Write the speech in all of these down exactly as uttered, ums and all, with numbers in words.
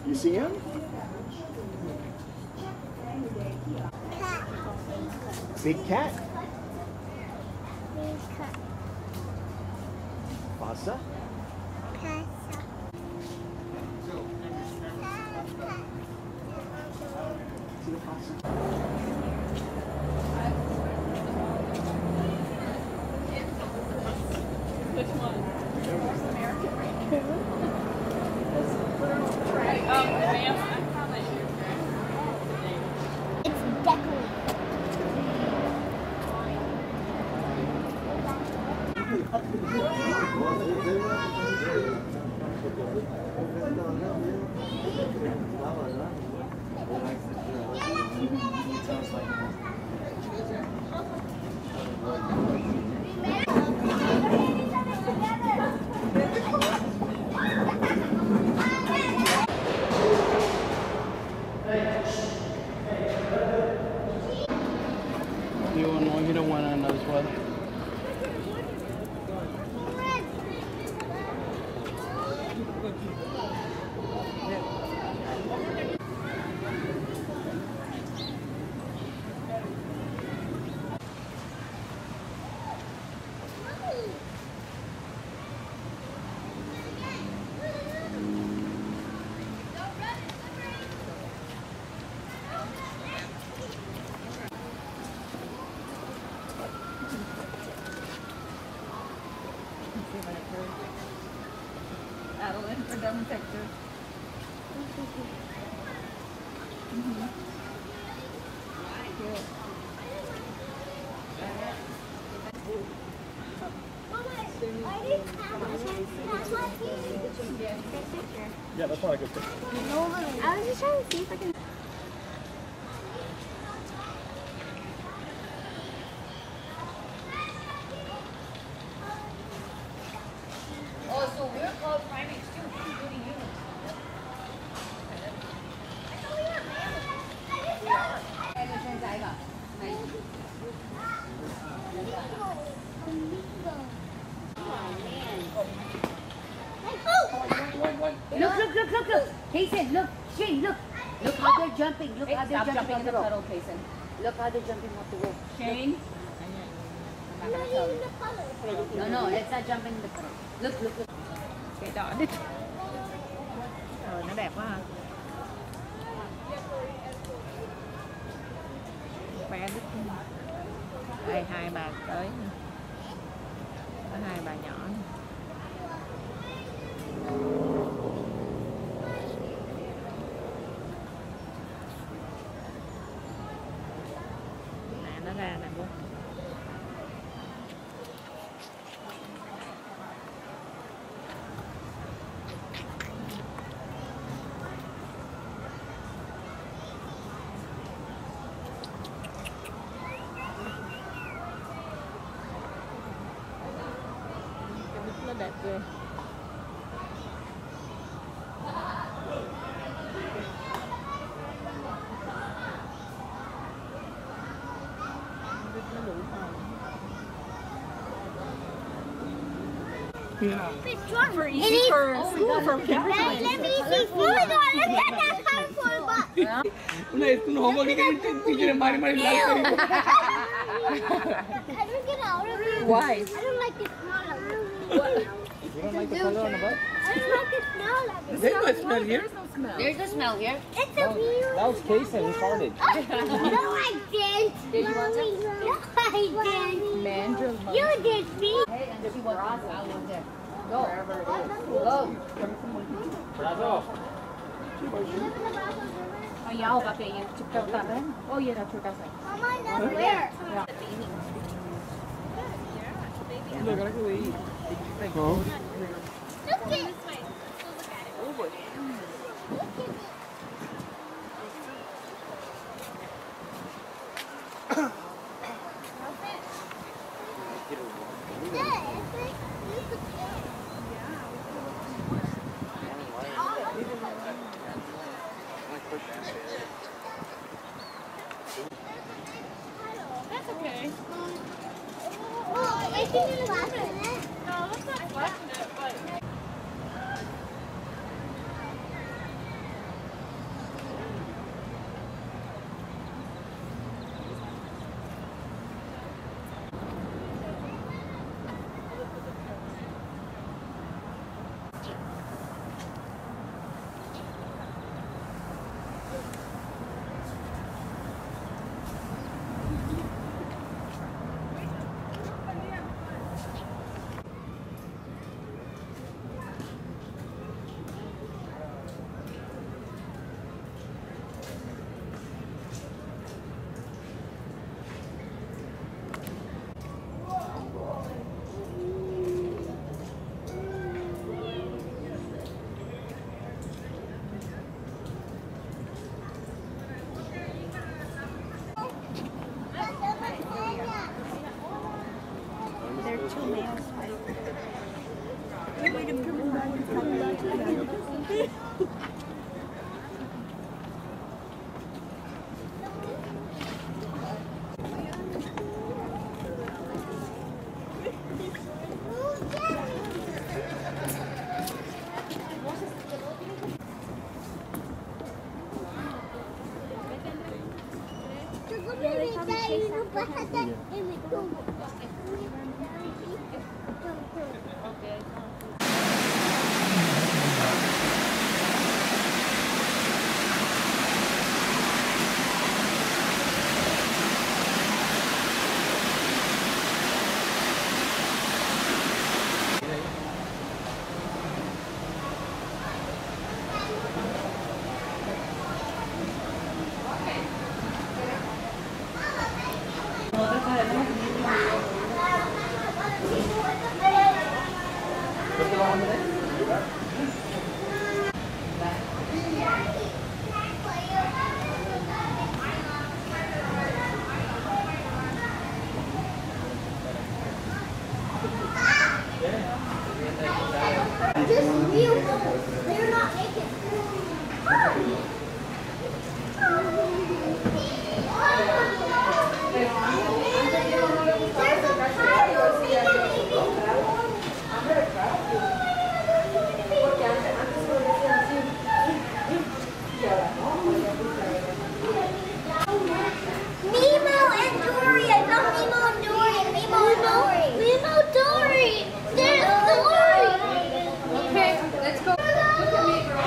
You see him? Cat. Big cat. Big cat. Pasa. Pasa. See the pasa? Which one? American Raccoon? Um, ma'am, I found that here. It's decorated. You don't know, you don't want to know as well. Adeline for dumb picture. Mm-hmm. Cute. Yeah, that's not a good picture. I was just trying to see if I can. Oh, so we're called primates too, including humans. Em là trên trái cả. Này. Look, look, look, look, look. Payson, look. Shane, look. Look how they're jumping. Look Hey, how they're stop jumping jumping off in the the rope. puddle, Payson. Look how they're jumping off the rope. Shane? I'm not gonna tell you. No, no, let's not jump in the puddle. Look, look, look. Cái đỏ đi. Ờ, nó đẹp quá ha. Bé đứt. Đây, hai bà tới. Có hai bà nhỏ. Nè, nó ra nè bố. Nó đẹp ghê. Nó đủ hồng. Yeah. For easy for school for Kimberly. Let me see. Oh my god, look at that colorful box. नहीं तुम homework के teacher मारी मारी लाल करी I don't get out of it. Why? I don't like the smell of it. You don't like the color on the butt? I don't like the smell of it. There's no smell here. There's no smell. There's no smell here. It's a weird. That was Kason, he farted. No, I didn't. Did you want some? No, I didn't. Mandrill. You did, me. Hey, and there's one out there. Go. Go. Bravo. Oh, yeah, I'll pay you to go that in. Oh, yeah, that's what I said. Mama, that's where? Look, I like the way he eats. Go. Look it. Oh, boy. That's okay. Oh, I think it's faster. No, that's not flashing it, but... Just real. They're not naked. Nemo and Dory. I found Nemo and Dory. Nemo and Dory. Nemo, Dory. There's Dory. Okay, let's go. Look at me, girl.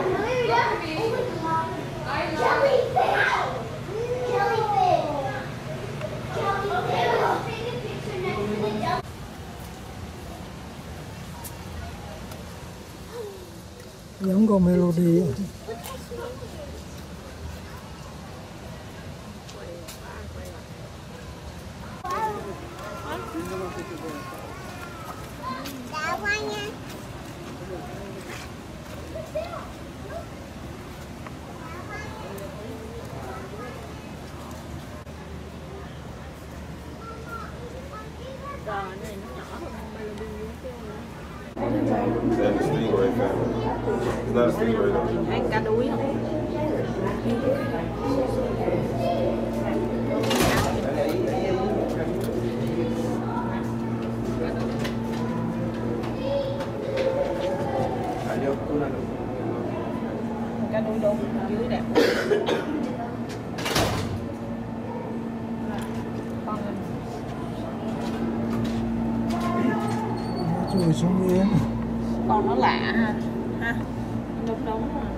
Jellyfish. Jellyfish. Jellyfish. Take a picture next to the jellyfish. Giống con melody á. Đá qua nha. Cờ này nó nhỏ hơn melody chứ. That's a stingray family. It's not a stingray though. Ăn cá đuối không? Cá đuối đốn dưới đẹp. Con mình Chui xuống yên. con nó lạ ha, ha, đúng đúng rồi.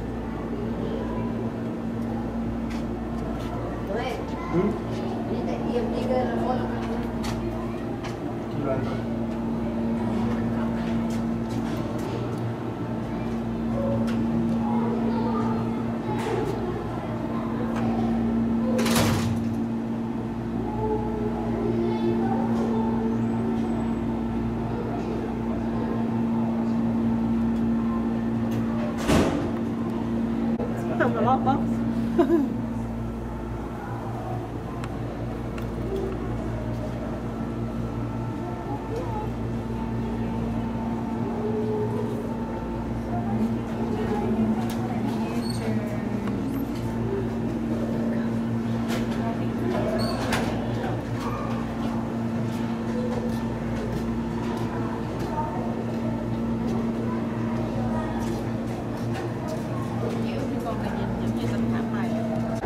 Không là lót bóp. Con này nhìn giống như tấm thảm này.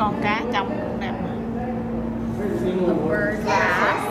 con cá trong cũng đẹp mà. Nemo. Bird bass.